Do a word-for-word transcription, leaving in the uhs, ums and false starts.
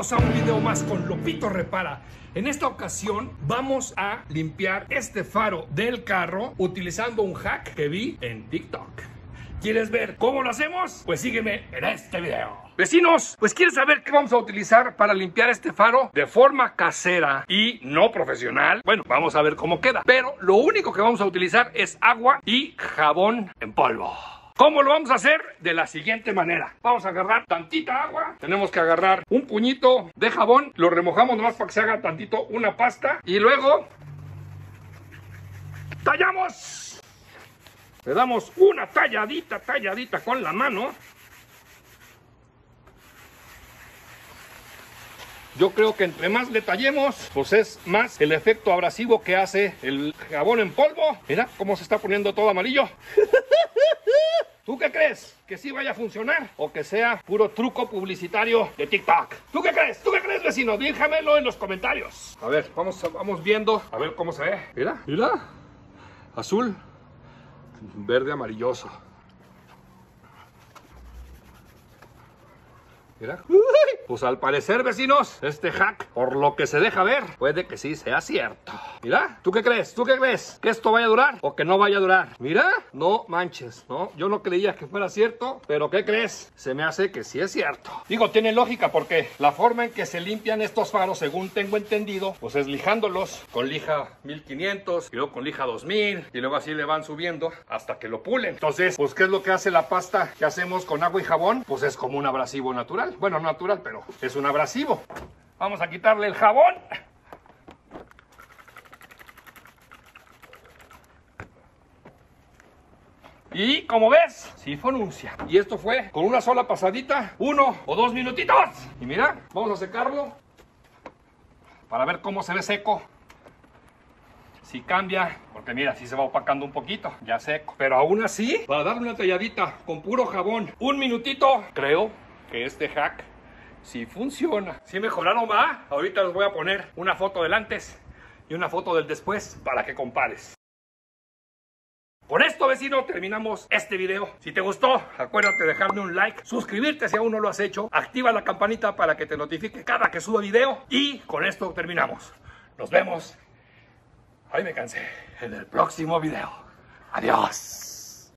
Bienvenidos a un video más con Lopito Repara. En esta ocasión vamos a limpiar este faro del carro utilizando un hack que vi en TikTok. ¿Quieres ver cómo lo hacemos? Pues sígueme en este video. Vecinos, pues ¿quieres saber qué vamos a utilizar para limpiar este faro de forma casera y no profesional? Bueno, vamos a ver cómo queda. Pero lo único que vamos a utilizar es agua y jabón en polvo. ¿Cómo lo vamos a hacer? De la siguiente manera. Vamos a agarrar tantita agua. Tenemos que agarrar un puñito de jabón. Lo remojamos nomás para que se haga tantito una pasta. Y luego tallamos. Le damos una talladita, talladita con la mano. Yo creo que entre más le tallemos, pues es más el efecto abrasivo que hace el jabón en polvo. Mira cómo se está poniendo todo amarillo. ¿Tú qué crees? ¿Que sí vaya a funcionar? ¿O que sea puro truco publicitario de TikTok? ¿Tú qué crees? ¿Tú qué crees, vecino? Dígamelo en los comentarios. A ver, vamos, vamos viendo. A ver cómo se ve. Mira, mira. Azul. Verde amarilloso. Mira. Pues al parecer, vecinos, este hack, por lo que se deja ver, puede que sí sea cierto. Mira, ¿tú qué crees? ¿Tú qué crees? ¿Que esto vaya a durar o que no vaya a durar? Mira, no manches, ¿no? Yo no creía que fuera cierto, pero ¿qué crees? Se me hace que sí es cierto. Digo, tiene lógica porque la forma en que se limpian estos faros, según tengo entendido, pues es lijándolos con lija mil quinientos y luego con lija dos mil y luego así le van subiendo hasta que lo pulen. Entonces, pues ¿qué es lo que hace la pasta que hacemos con agua y jabón? Pues es como un abrasivo natural. Bueno, no natural, pero es un abrasivo. Vamos a quitarle el jabón. Y como ves, sí pronuncia. Y esto fue con una sola pasadita, uno o dos minutitos. Y mira, vamos a secarlo para ver cómo se ve seco. Si cambia, porque mira, sí se va opacando un poquito, ya seco. Pero aún así, para darle una talladita con puro jabón, un minutito, creo que este hack sí funciona. Sí mejoraron, va. Ahorita les voy a poner una foto del antes y una foto del después para que compares. Por esto, vecino, terminamos este video. Si te gustó, acuérdate de dejarme un like, suscribirte si aún no lo has hecho, activa la campanita para que te notifique cada que suba video y con esto terminamos. Nos vemos. Ay, me cansé. En el próximo video. Adiós.